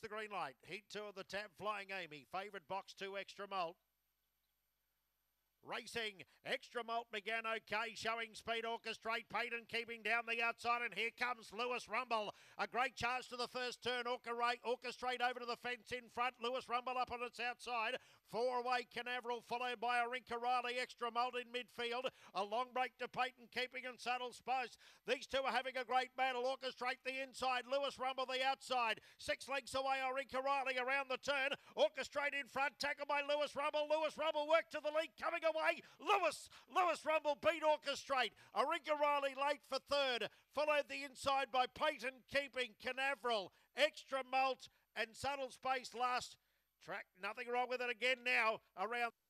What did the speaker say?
the green light. Heat 2 of the Tab Flying Amy. Favourite box 2 Extra Malt. Racing, Extra Malt began okay, showing speed, Orchestrate, Payton keeping down the outside, and here comes Lewis Rumble. A great charge to the first turn, Orchestrate over to the fence in front, Lewis Rumble up on its outside, 4 away Canaveral, followed by Arinka Riley, Extra Malt in midfield, a long break to Payton keeping and Saddle Spice. These two are having a great battle, Orchestrate the inside, Lewis Rumble the outside, 6 lengths away, Arinka Riley around the turn, Orchestrate in front, tackled by Lewis Rumble worked to the lead, coming away. Lewis Rumble beat Orchestrate. Arinka Riley late for third. Followed the inside by Payton keeping Canaveral, Extra Malt and Subtle Space last. Track, nothing wrong with it again now around.